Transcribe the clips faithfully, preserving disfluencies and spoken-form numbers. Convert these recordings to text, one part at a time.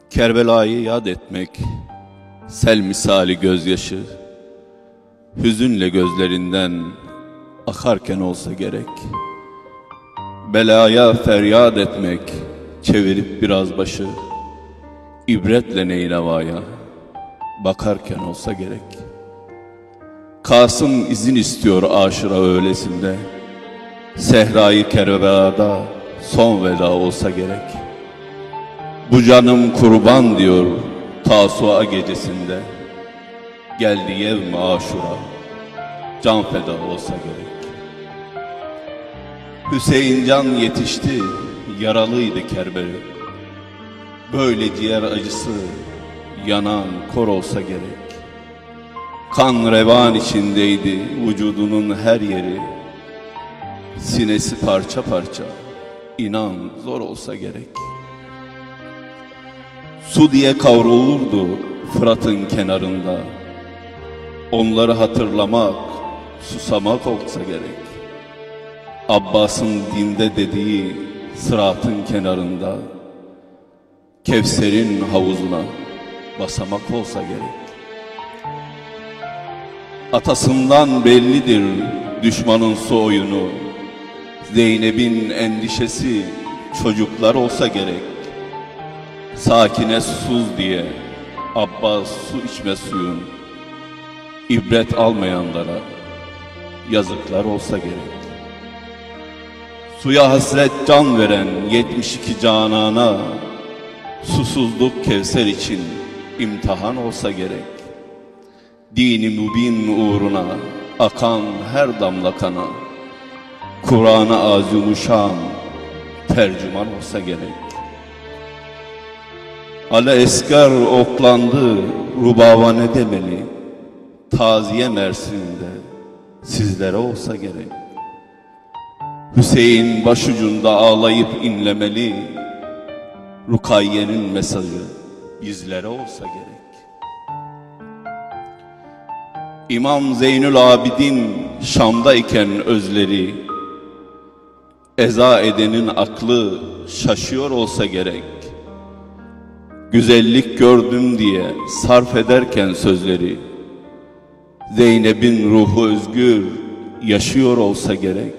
Kerbela'yı yad etmek, sel misali gözyaşı, hüzünle gözlerinden akarken olsa gerek. Belaya feryat etmek, çevirip biraz başı, ibretle neynevaya bakarken olsa gerek. Kasım izin istiyor aşıra öylesinde, Sehra-i Kerbela'da son veda olsa gerek. Bu canım kurban diyor Tasua gecesinde, geldi yevm-i aşura, can feda olsa gerek. Hüseyin can yetişti, yaralıydı Kerbela, böyle ciğer acısı yanan kor olsa gerek. Kan revan içindeydi vücudunun her yeri, sinesi parça parça, inan zor olsa gerek. Su diye kavrulurdu Fırat'ın kenarında, onları hatırlamak, susamak olsa gerek. Abbas'ın dinde dediği Sırat'ın kenarında, Kevser'in havuzuna basamak olsa gerek. Atasından bellidir düşmanın su oyunu, Zeynep'in endişesi çocuklar olsa gerek. Sakine susuz diye Abbas su içme suyun, ibret almayanlara yazıklar olsa gerek. Suya hasret can veren yetmiş iki canana, susuzluk Kevser için imtihan olsa gerek. Dini mübin uğruna akan her damla kana, Kur'an-ı Azimuşşan tercüman olsa gerek. Ale esker oklandı Rubava ne demeli, taziye Mersin'de sizlere olsa gerek. Hüseyin başucunda ağlayıp inlemeli, Rukayye'nin mesajı bizlere olsa gerek. İmam Zeynül Abidin Şam'dayken özleri, eza edenin aklı şaşıyor olsa gerek. Güzellik gördüm diye sarf ederken sözleri, Zeynep'in ruhu özgür yaşıyor olsa gerek.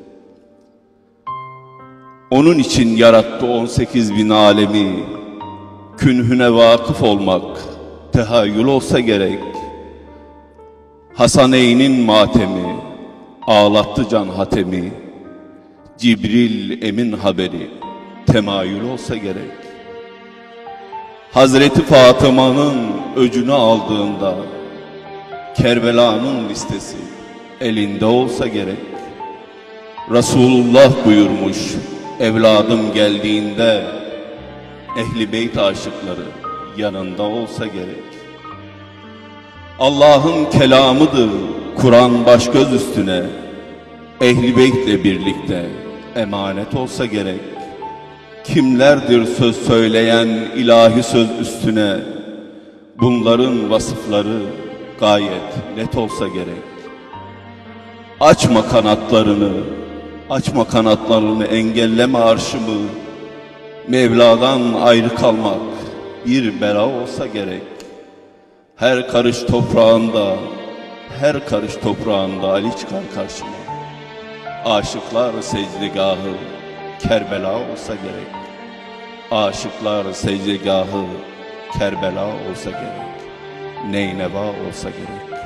Onun için yarattı on sekiz bin alemi, künhüne vakıf olmak tehayyül olsa gerek. Hasaneyn'in matemi ağlattı can hatemi, Cibril emin haberi temayül olsa gerek. Hazreti Fatıma'nın öcünü aldığında, Kerbela'nın listesi elinde olsa gerek. Resulullah buyurmuş, evladım geldiğinde, Ehl-i Beyt aşıkları yanında olsa gerek. Allah'ın kelamıdır Kur'an baş göz üstüne, Ehl-i Beyt'le birlikte emanet olsa gerek. Kimlerdir söz söyleyen ilahi söz üstüne, bunların vasıfları gayet net olsa gerek. Açma kanatlarını, açma kanatlarını, engelleme arşımı, Mevla'dan ayrı kalmak bir bela olsa gerek. Her karış toprağında, her karış toprağında Ali çıkar karşıma. Aşıklar secdegahı Kerbela olsa gerek. Aşıklar secdegahı Kerbela olsa gerek. Neyneva olsa gerek.